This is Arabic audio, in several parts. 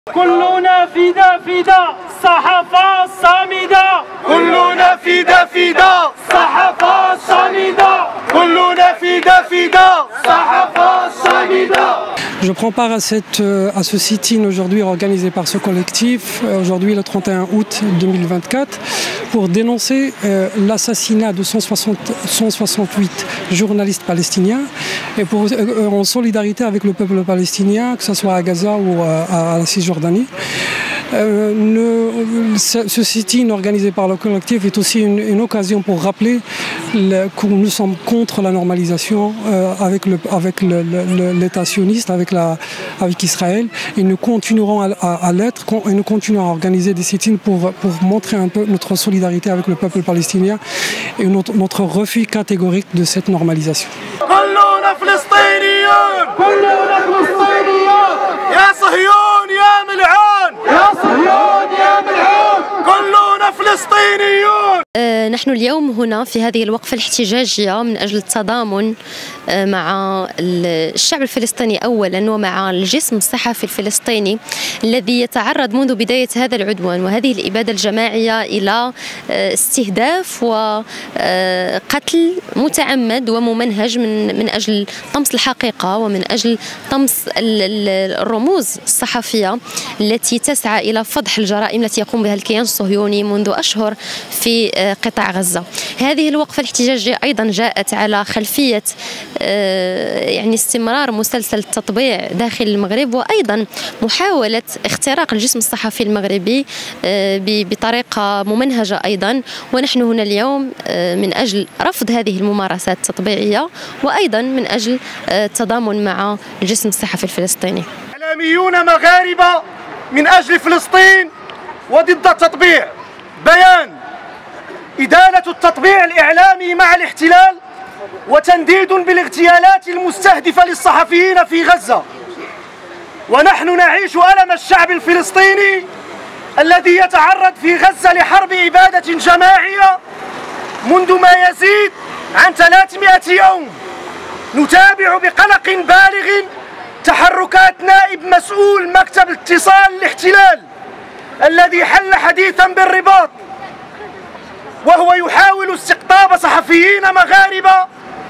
كلنا فدا فدا الصحافة الصامدة. كلنا فدا فدا الصحافة الصامدة. كلنا فدا فدا الصحافة الصامدة. Je prends part à ce sit-in aujourd'hui organisé par ce collectif, aujourd'hui le 31 août 2024, pour dénoncer l'assassinat de 168 journalistes palestiniens et en solidarité avec le peuple palestinien, que ce soit à Gaza ou à la Cisjordanie. Ce sit-in organisé par le collectif est aussi une occasion pour rappeler que nous sommes contre la normalisation avec l'État sioniste, avec Israël, et nous continuerons à l'être et nous continuerons à organiser des sit-ins pour montrer un peu notre solidarité avec le peuple palestinien et notre refus catégorique de cette normalisation. نحن اليوم هنا في هذه الوقفة الاحتجاجية من أجل التضامن مع الشعب الفلسطيني أولا ومع الجسم الصحفي الفلسطيني الذي يتعرض منذ بداية هذا العدوان وهذه الإبادة الجماعية إلى استهداف وقتل متعمد وممنهج من أجل طمس الحقيقة ومن أجل طمس الرموز الصحفية التي تسعى إلى فضح الجرائم التي يقوم بها الكيان الصهيوني منذ أشهر في قطاع غزة. هذه الوقفة الاحتجاجية أيضا جاءت على خلفية يعني استمرار مسلسل التطبيع داخل المغرب وأيضا محاولة اختراق الجسم الصحفي المغربي بطريقة ممنهجة أيضا، ونحن هنا اليوم من أجل رفض هذه الممارسات التطبيعية وأيضا من أجل التضامن مع الجسم الصحفي الفلسطيني. إعلاميون مغاربة من أجل فلسطين وضد التطبيع. بيان: إدانة التطبيع الإعلامي مع الاحتلال وتنديد بالاغتيالات المستهدفة للصحفيين في غزة. ونحن نعيش ألم الشعب الفلسطيني الذي يتعرض في غزة لحرب إبادة جماعية منذ ما يزيد عن 300 يوم. نتابع بقلق بالغ تحركات نائب مسؤول مكتب اتصال الاحتلال الذي حل حديثا بالرباط وهو يحاول استقطاب صحفيين مغاربة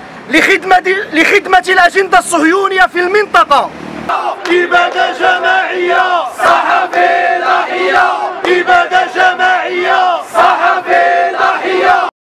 لخدمة الأجندة الصهيونية في المنطقة. إبادة جماعية، صحفي ضحية. إبادة جماعية، صحفي ضحية.